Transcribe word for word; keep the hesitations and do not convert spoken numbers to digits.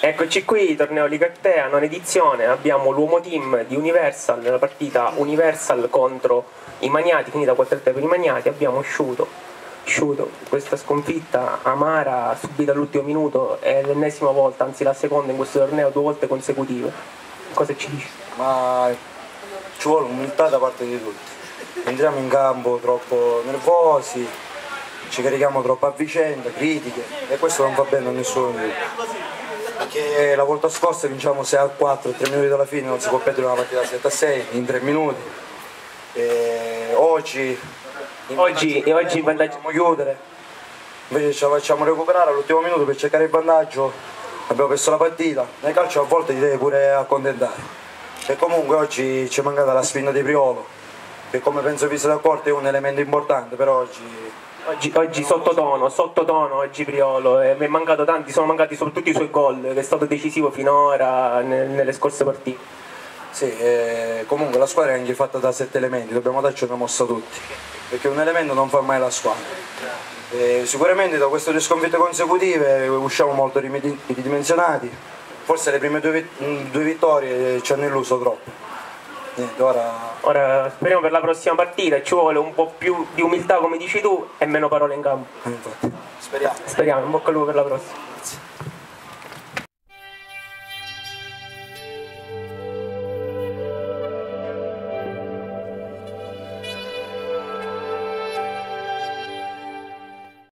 Eccoci qui, torneo Ligactea, nona edizione, abbiamo l'uomo team di Universal nella partita Universal contro i Magnati, finita quattro a tre per i Magnati, abbiamo Sciuto, Sciuto, questa sconfitta amara subita all'ultimo minuto, è l'ennesima volta, anzi la seconda in questo torneo, due volte consecutive. Cosa ci dici? Ma ci vuole umiltà da parte di tutti, entriamo in campo troppo nervosi, ci carichiamo troppo a vicenda, critiche e questo non va bene a nessuno di noi. Perché la volta scorsa vinciamo sei a quattro, tre minuti dalla fine, non si può perdere una partita sette a sei in tre minuti. E oggi Oggi, e oggi il vantaggio... dobbiamo chiudere, invece ce la facciamo recuperare all'ultimo minuto per cercare il vantaggio, abbiamo perso la partita. Nel calcio a volte ti devi pure accontentare. E comunque oggi ci è mancata la spinta di Priolo, che come penso vi siete accorti è un elemento importante, però oggi... Oggi, oggi sottotono, sottotono oggi Priolo, e mi è mancato tanti, sono mancati soprattutto i suoi gol, che è stato decisivo finora nel, nelle scorse partite. Sì, eh, comunque la squadra è anche fatta da sette elementi, dobbiamo darci una mossa tutti, perché un elemento non fa mai la squadra. Eh, sicuramente da queste due sconfitte consecutive usciamo molto ridimensionati, forse le prime due, due vittorie ci hanno illuso troppo. Niente, ora... ora speriamo per la prossima partita, ci vuole un po' più di umiltà come dici tu e meno parole in campo. Infatti, speriamo. Speriamo, in bocca al lupo per la prossima. Grazie.